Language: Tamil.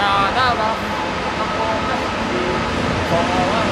น่ารักทำโมนัสดีขอว่า